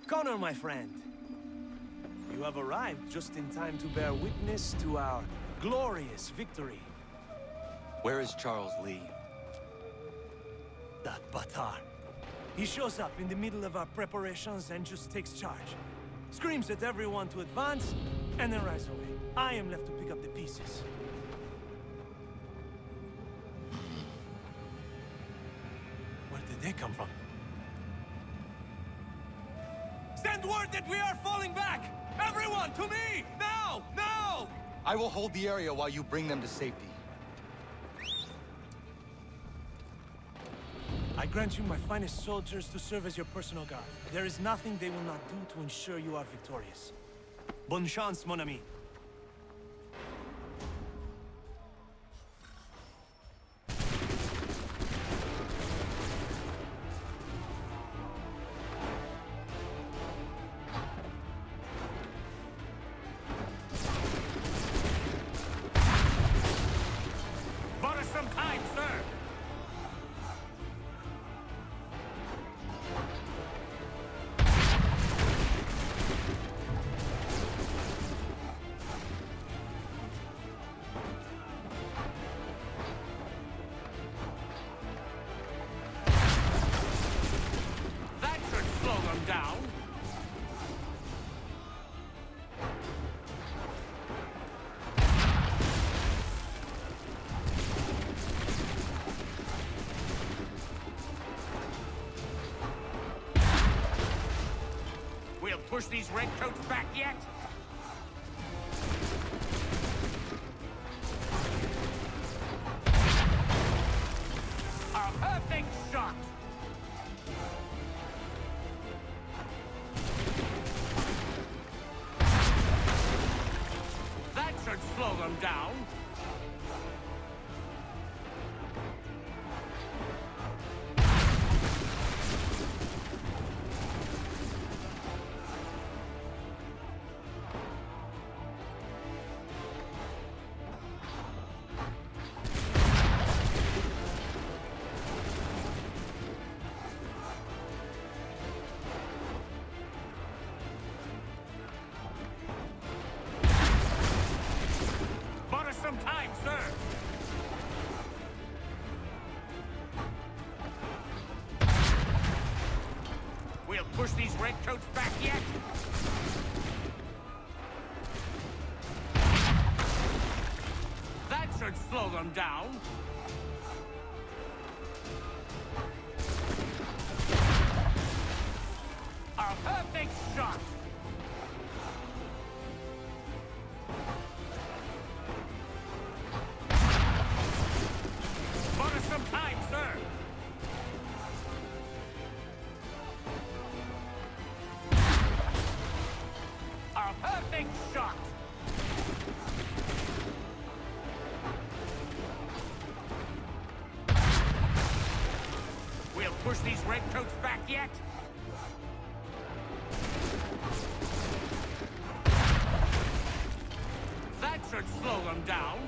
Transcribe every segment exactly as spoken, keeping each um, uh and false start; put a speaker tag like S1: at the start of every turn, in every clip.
S1: Connor, my friend. You have arrived just in time to bear witness to our glorious victory.
S2: Where is Charles Lee?
S1: That Batar. He shows up in the middle of our preparations and just takes charge. Screams at everyone to advance, and then rides away. I am left to pick up the pieces. Where did they come from? Send word that we are falling back! Everyone, to me! Now! Now!
S2: I will hold the area while you bring them to safety.
S1: I grant you my finest soldiers to serve as your personal guard. There is nothing they will not do to ensure you are victorious. Bonne chance, mon ami.
S3: Push these redcoats back yet? A perfect shot! That should slow them down. Some time, sir! We'll push these redcoats back yet? That should slow them down. A perfect shot! Some time, sir! A perfect shot! We'll push these redcoats back yet? That should slow them down.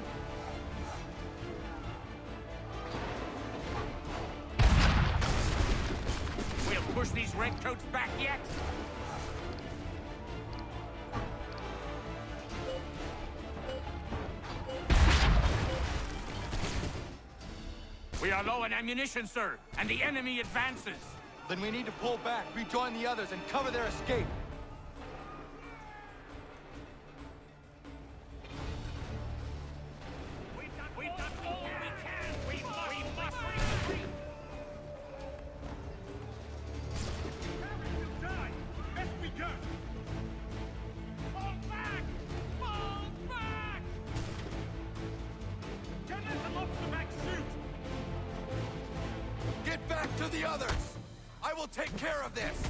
S3: Push these redcoats back yet? We are low on ammunition, sir, and the enemy advances.
S2: Then we need to pull back, rejoin the others, and cover their escape. To the others! I will take care of this!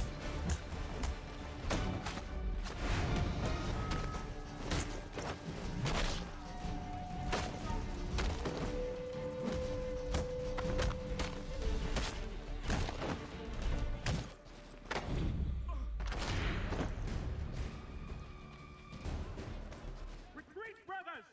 S4: Retreat, brothers!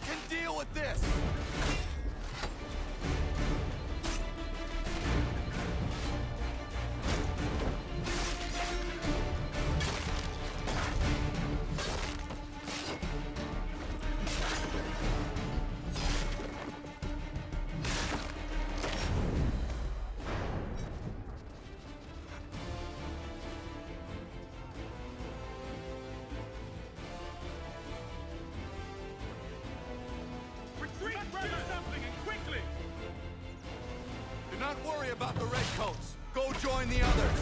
S2: can deal with this! Do not worry about the redcoats. Go join the others.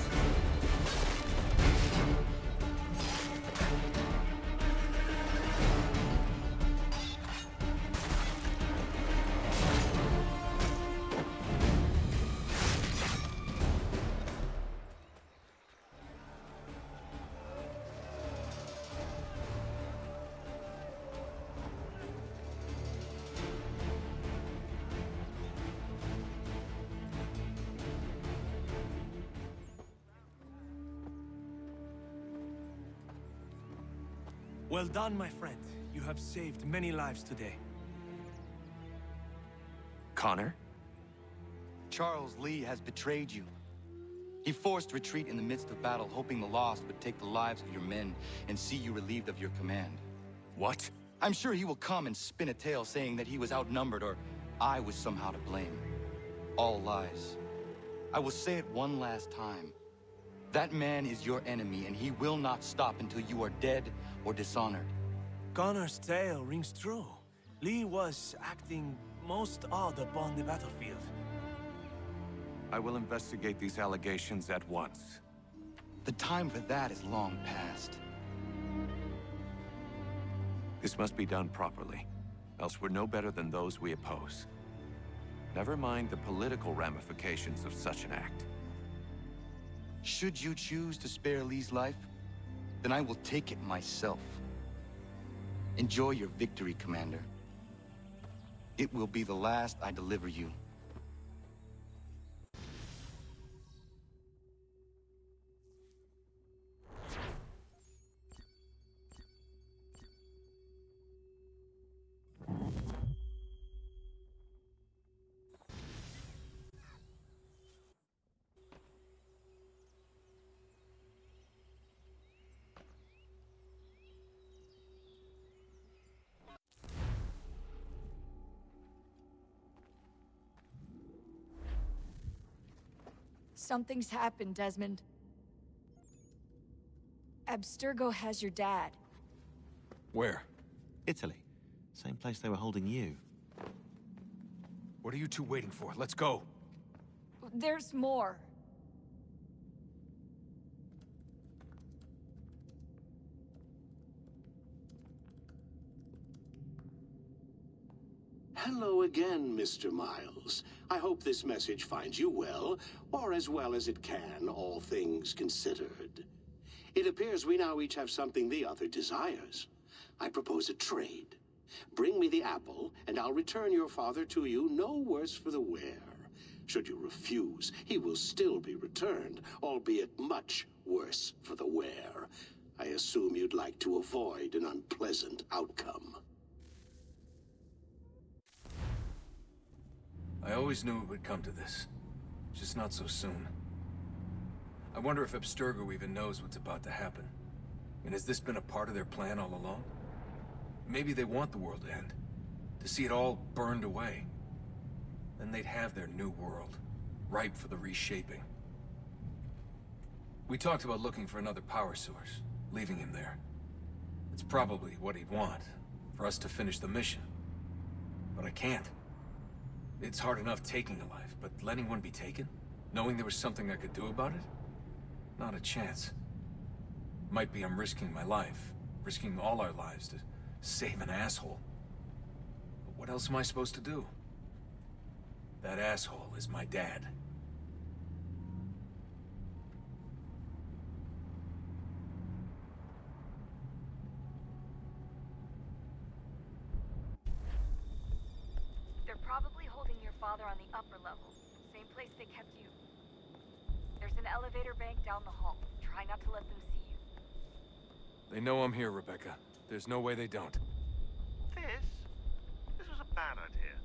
S1: Well done, my friend. You have saved many lives today.
S3: Connor?
S4: Charles Lee has betrayed you. He forced retreat in the midst of battle, hoping the lost would take the lives of your men and see you relieved of your command.
S3: What?
S4: I'm sure he will come and spin a tale saying that he was outnumbered or I was somehow to blame. All lies. I will say it one last time. That man is your enemy, and he will not stop until you are dead or dishonored.
S1: Connor's tale rings true. Lee was acting most odd upon the battlefield.
S3: I will investigate these allegations at once.
S4: The time for that is long past.
S3: This must be done properly, else we're no better than those we oppose. Never mind the political ramifications of such an act.
S4: Should you choose to spare Lee's life, then I will take it myself. Enjoy your victory, Commander. It will be the last I deliver you.
S5: Something's happened, Desmond. Abstergo has your dad.
S6: Where?
S7: Italy. Same place they were holding you.
S6: What are you two waiting for? Let's go.
S5: There's more.
S8: Hello again, Mister Miles. I hope this message finds you well, or as well as it can, all things considered. It appears we now each have something the other desires. I propose a trade. Bring me the apple, and I'll return your father to you no worse for the wear. Should you refuse, he will still be returned, albeit much worse for the wear. I assume you'd like to avoid an unpleasant outcome.
S6: I always knew it would come to this. Just not so soon. I wonder if Abstergo even knows what's about to happen. And has this been a part of their plan all along? Maybe they want the world to end. To see it all burned away. Then they'd have their new world, ripe for the reshaping. We talked about looking for another power source, leaving him there. It's probably what he'd want, for us to finish the mission. But I can't. It's hard enough taking a life, but letting one be taken? Knowing there was something I could do about it? Not a chance. Might be I'm risking my life, risking all our lives to save an asshole. But what else am I supposed to do? That asshole is my dad.
S5: They're probably holding your father on the upper levels, same place they kept you. There's an elevator bank down the hall. Try not to let them see you.
S6: They know I'm here, Rebecca. There's no way they don't.
S9: This mannered here.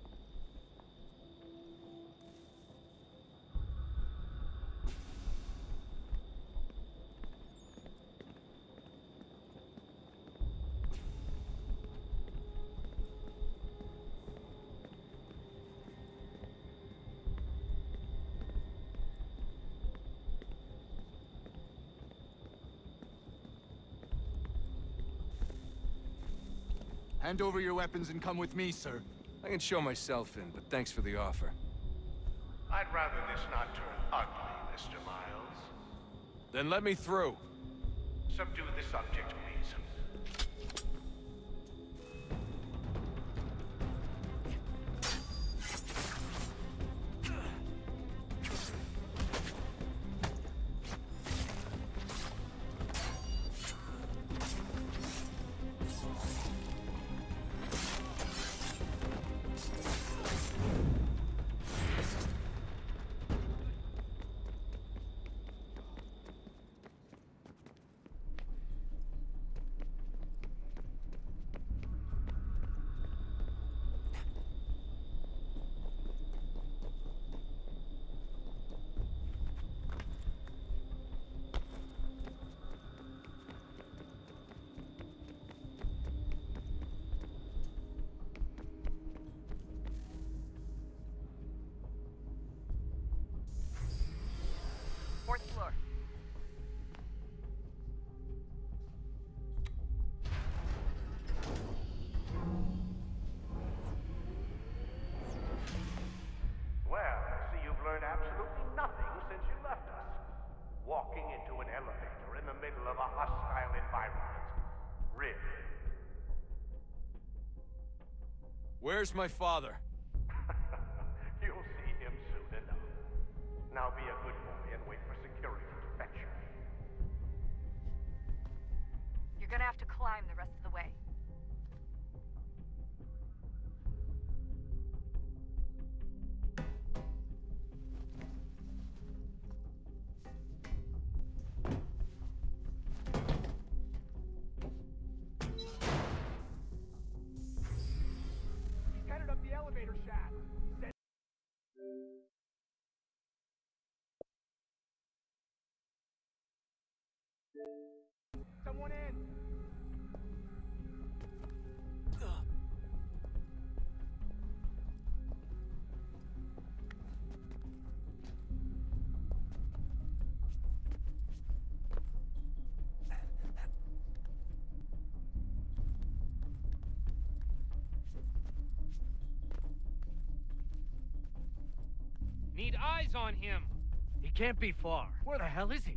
S2: Hand over your weapons and come with me, sir.
S6: I can show myself in, but thanks for the offer.
S9: I'd rather this not turn ugly, Mister Miles.
S6: Then let me through.
S9: Subdue the subject, please.
S5: Fourth floor.
S9: Well, I see you've learned absolutely nothing since you left us. Walking into an elevator in the middle of a hostile environment. Really?
S6: Where's my father?
S9: You'll see him soon enough. Now be a good boy and wait for security to fetch you.
S5: You're gonna have to climb the rest of the way.
S1: He's headed up the elevator shaft. Someone in!
S10: Need eyes on him. He can't be far. Where the hell is he?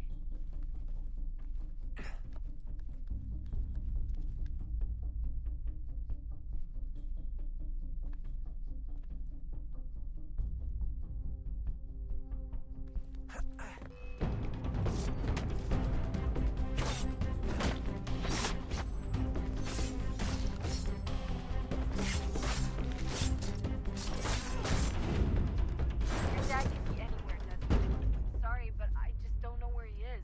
S5: Your dad can be anywhere, Desmond. Sorry, but I just don't know where he is.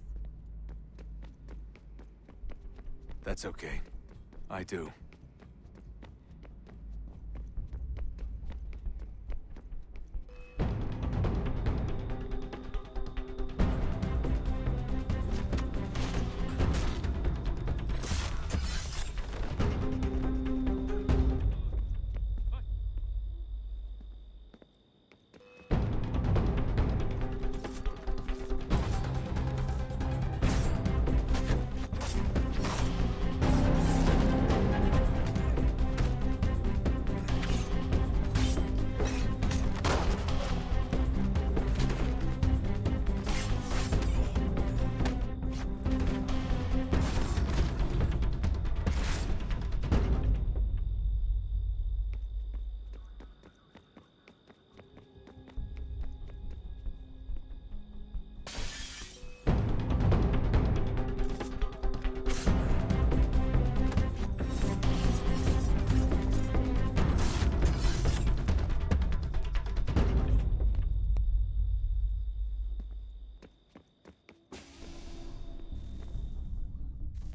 S6: That's okay. I do.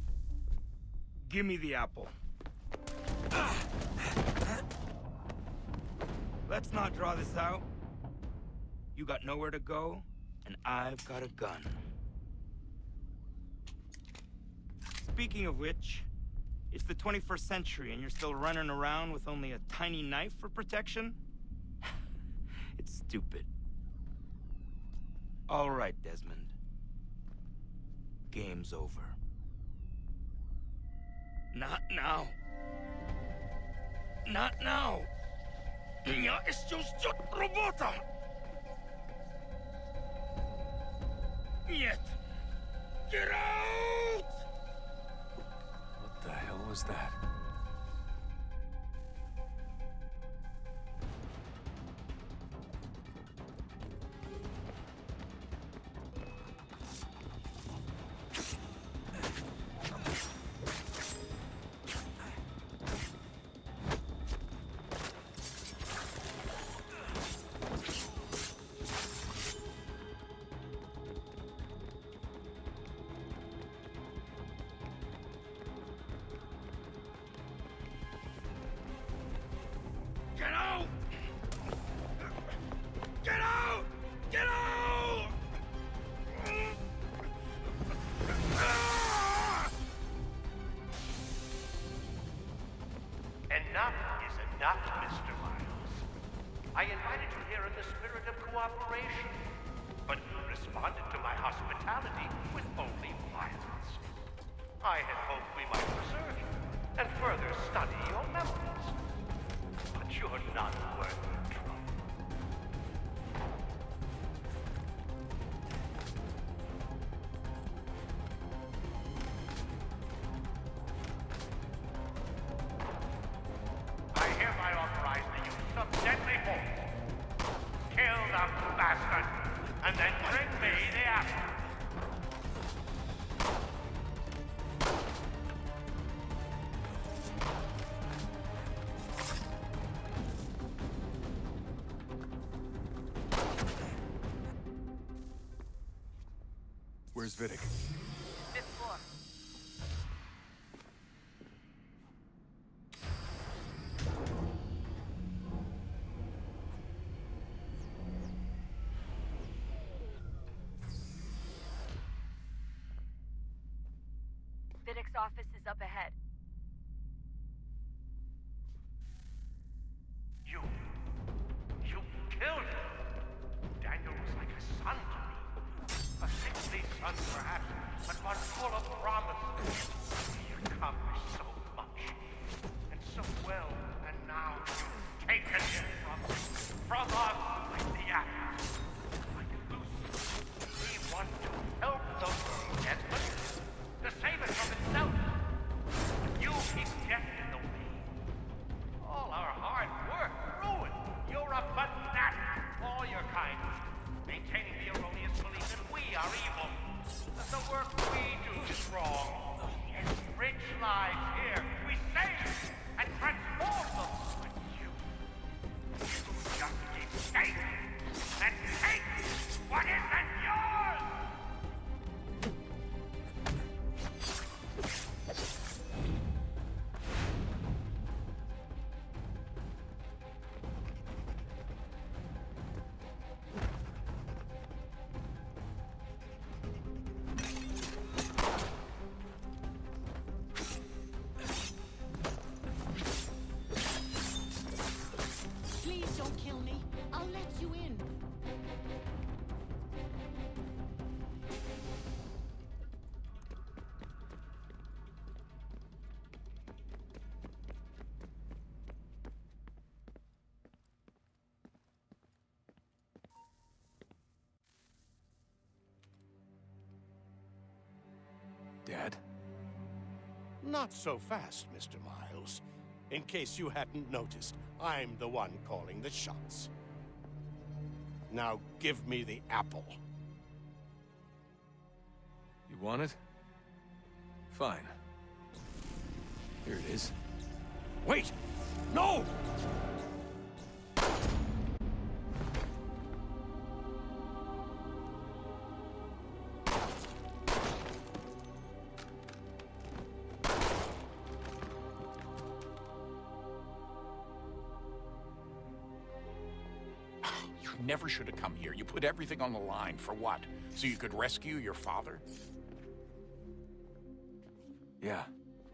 S10: Give me the apple.
S11: Let's not draw this out. You got nowhere to go, and I've got a gun. Speaking of which, it's the twenty-first century and you're still running around with only a tiny knife for protection? It's stupid. All right, Desmond. Game's over. Not now. Not now. Ja jest już robota. Niet. Get out!
S6: What the hell was that?
S9: Enough is enough, Mister Miles. I invited you here in the spirit of cooperation, but you responded to my hospitality with only violence. I had hoped we might research and further study your memories, but you're not worth the trouble.
S6: Where's Vidic?
S5: Fifth floor. Vidic's office is up ahead.
S9: You... you killed him! Daniel was like a son to me. A sickly son, perhaps, but one full of promise. He accomplished so much, and so well, and now you've taken him from, from us like the apple. Like Lucy, we want to help the world, Desmond, to save it from itself. But you keep death in the way. All our hard work ruined. You're a fanatic, all your kind. Maintaining the erroneous belief that we are evil, that the work we do is wrong. Enrich lives here, we save and transform them. But you, you just keep taking and taking what isn't yours!
S6: Dad?
S8: Not so fast, Mister Miles. In case you hadn't noticed, I'm the one calling the shots. Now give me the apple.
S6: You want it? Fine. Here it is.
S8: Wait! No!
S12: never should have come here. You put everything on the line. For what? So you could rescue your father?
S6: Yeah.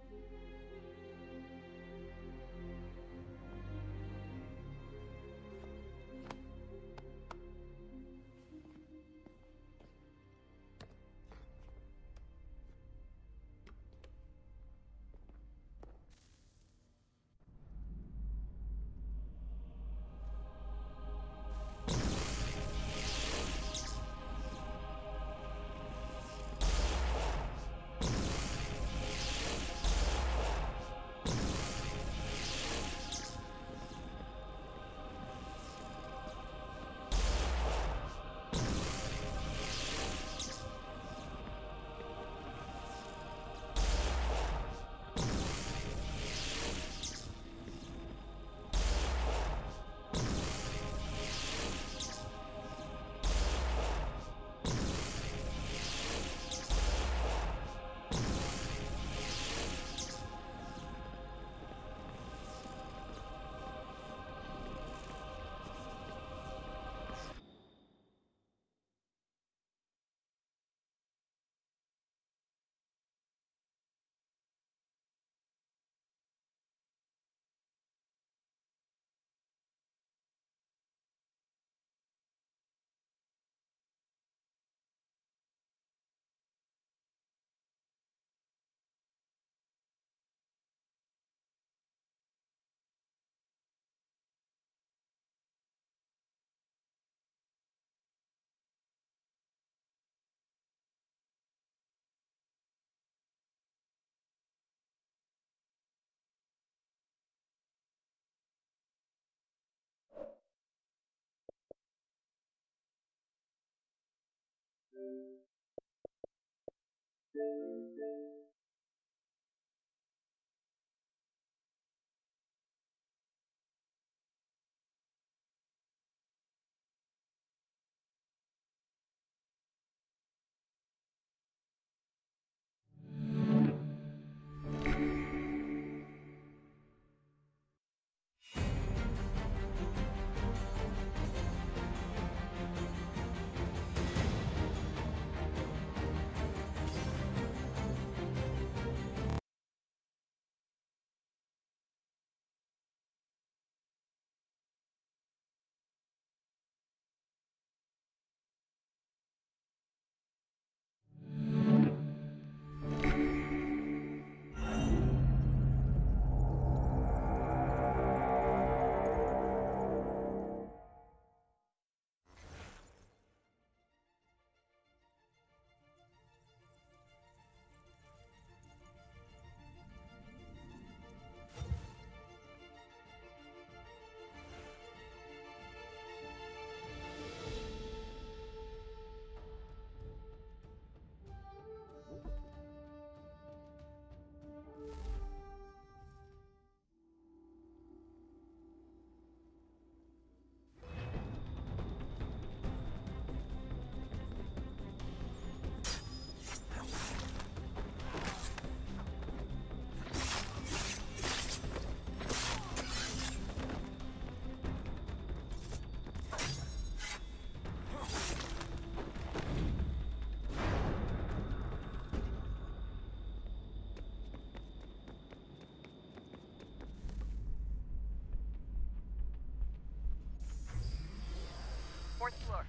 S5: Fourth floor.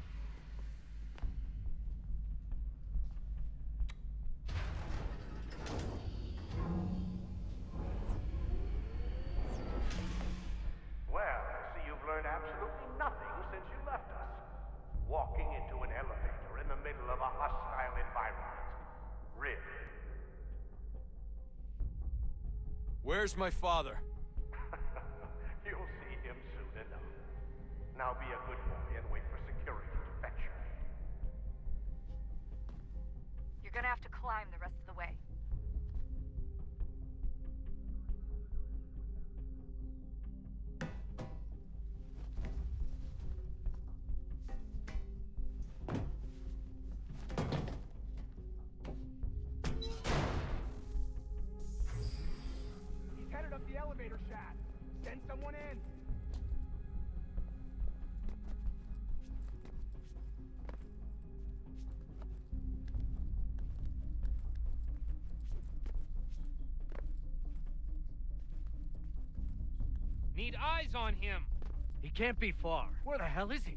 S9: Well, I see you've learned absolutely nothing since you left us. Walking into an elevator in the middle of a hostile environment. Really?
S6: Where's my father?
S9: You'll see him soon enough. Now be a good boy and wait for security to fetch you.
S5: You're gonna have to climb the rest of the way.
S13: He's headed up the elevator shaft. Send someone in.
S10: Need eyes on him.
S1: He can't be far. Where the hell is he?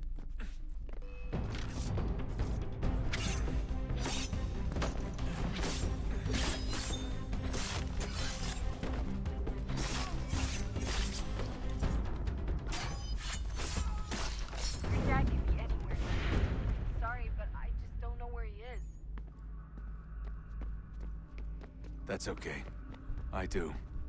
S5: Your dad could be anywhere. Sorry, but I just don't know where he is.
S6: That's okay. I do.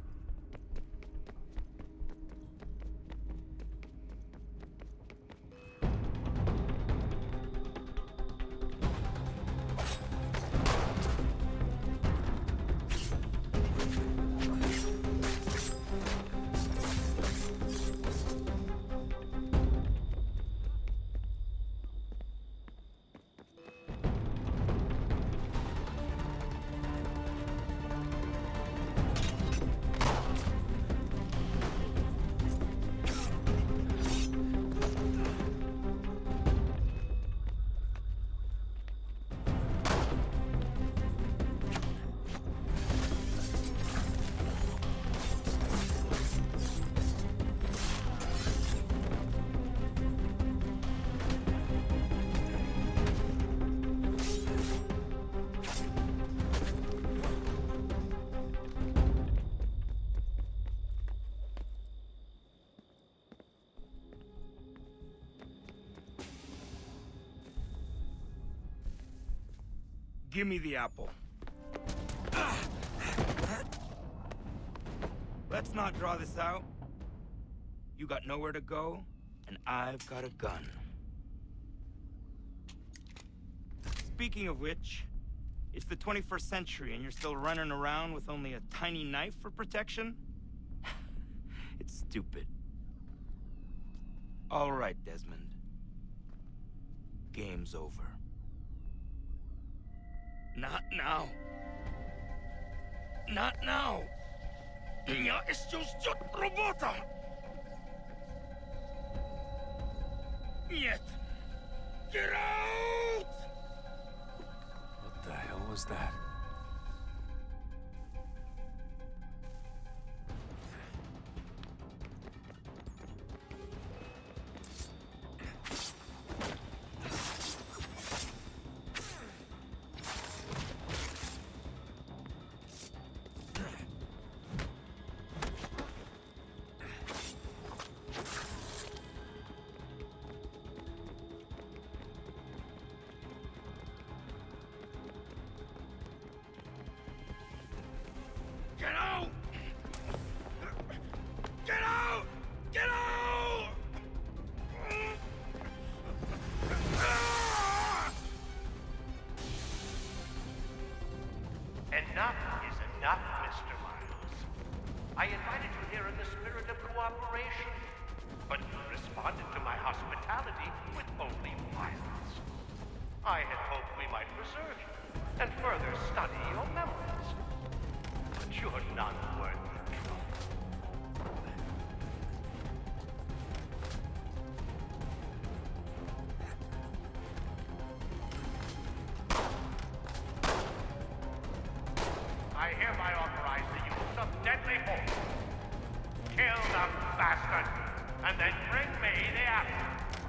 S11: Give me the apple. Let's not draw this out. You got nowhere to go, and I've got a gun. Speaking of which, it's the twenty-first century and you're still running around with only a tiny knife for protection? It's stupid. All right, Desmond. Game's over. Not now. Not now. Я еще ждет работа. Нет. Get out!
S6: What the hell was that?
S11: Get out! Get out! Get out!
S9: Enough is enough, Mister Miles. I invited you here in the spirit of cooperation, but you responded to my hospitality with only violence. I had hoped we might preserve you and further study your memories. But you're not worth the trouble. I hereby authorize the use of deadly force. Kill the bastard, and then bring me the apple.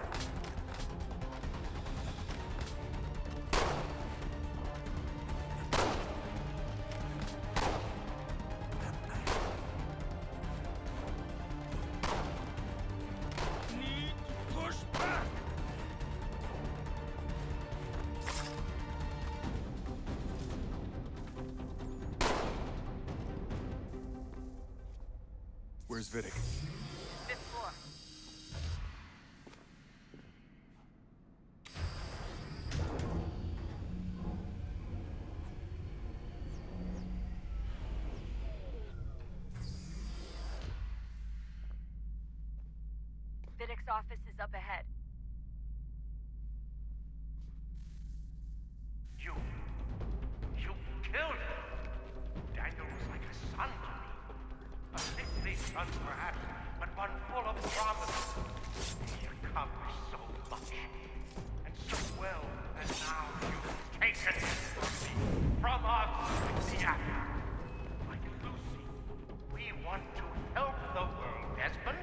S11: Need to push back.
S6: Where's Vidic?
S5: Fifth floor. Vidic's office is up ahead.
S9: You... you killed him! Daniel was like a son to me. A sickly son, perhaps, but one full of promise. He accomplished so much, and so well, and now you've taken it from me, from us, the apple. Like Lucy, we want to help the world, Desmond.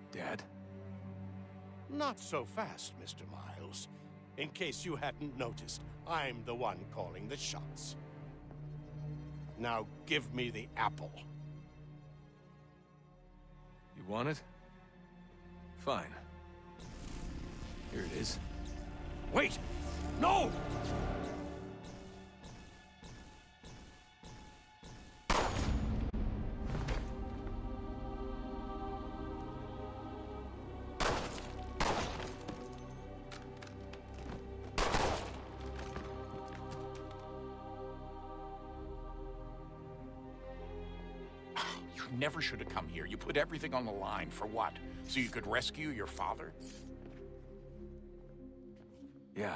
S12: Dad?
S8: Not so fast, Mister Miles. In case you hadn't noticed, I'm the one calling the shots. Now give me the apple.
S6: You want it? Fine. Here it is.
S8: Wait! No!
S12: You never should have come here. You put everything on the line. For what? So you could rescue your father?
S6: Yeah.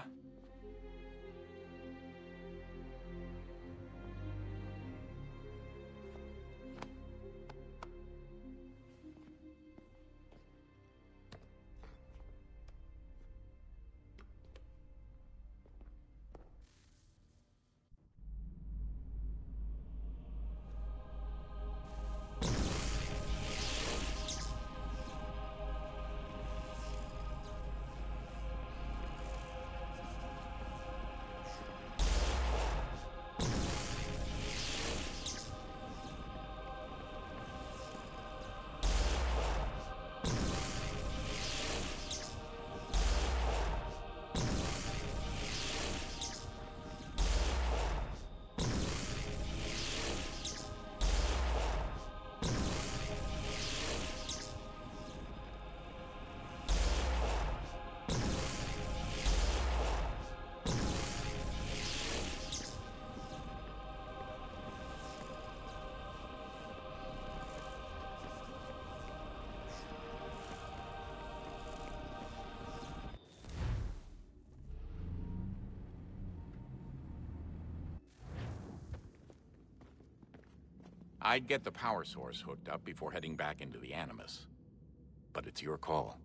S12: I'd get the power source hooked up before heading back into the Animus. But it's your call.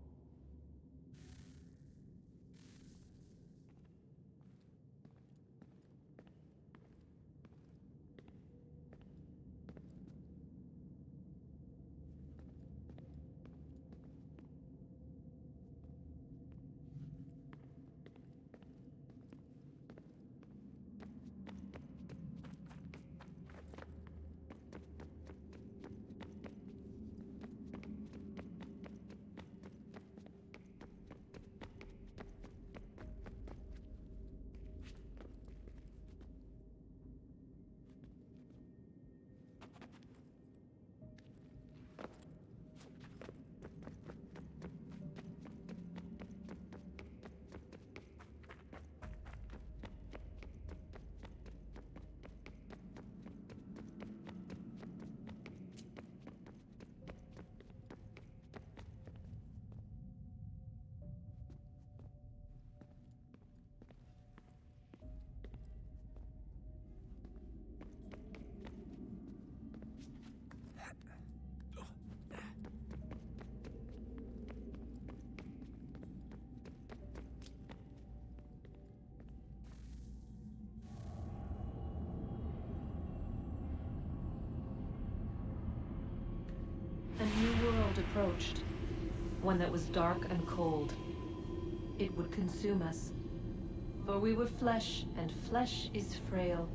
S13: A new world approached, one that was dark and cold. It would consume us, for we were flesh, and flesh is frail.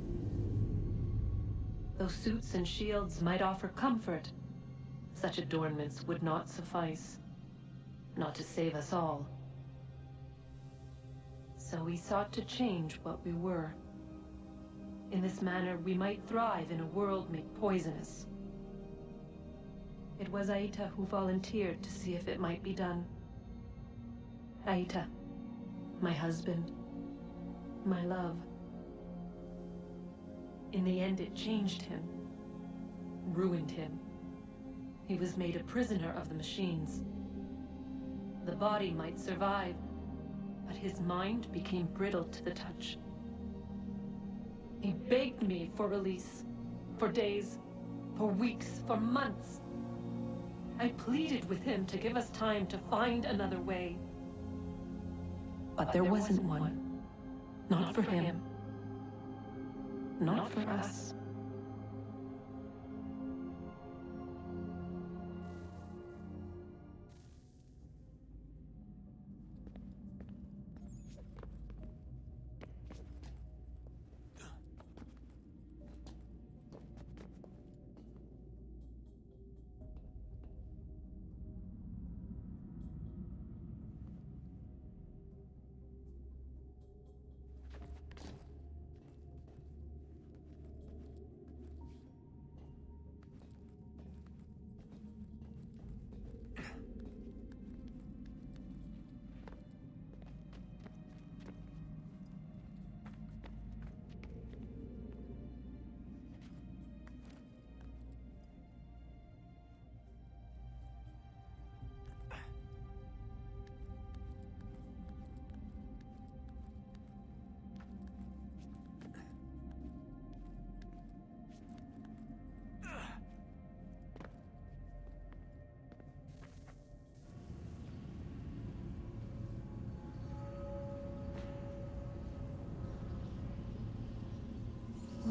S13: Though suits and shields might offer comfort, such adornments would not suffice, not to save us all. So we sought to change what we were. In this manner, we might thrive in a world made poisonous. It was Haytham who volunteered to see if it might be done. Haytham, my husband, my love. In the end, it changed him, ruined him. He was made a prisoner of the machines. The body might survive, but his mind became brittle to the touch. He begged me for release, for days, for weeks, for months. I pleaded with him to give us time to find another way. But, but there, there wasn't, wasn't one. Not, Not for him. him. Not, Not for us.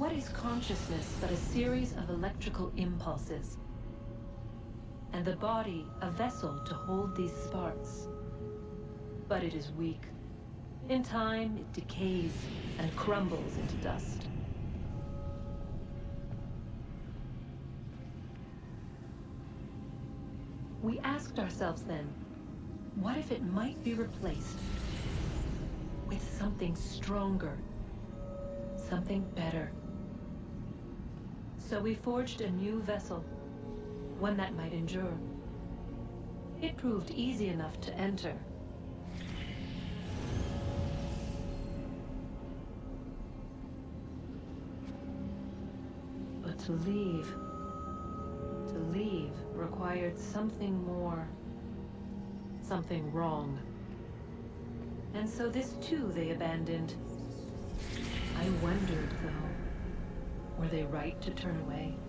S13: What is consciousness but a series of electrical impulses? And the body a vessel to hold these sparks. But it is weak. In time, it decays and crumbles into dust. We asked ourselves then, what if it might be replaced with something stronger, something better? So we forged a new vessel, one that might endure. It proved easy enough to enter. But to leave, to leave required something more, something wrong. And so this too they abandoned. I wondered, though, were they right to turn away?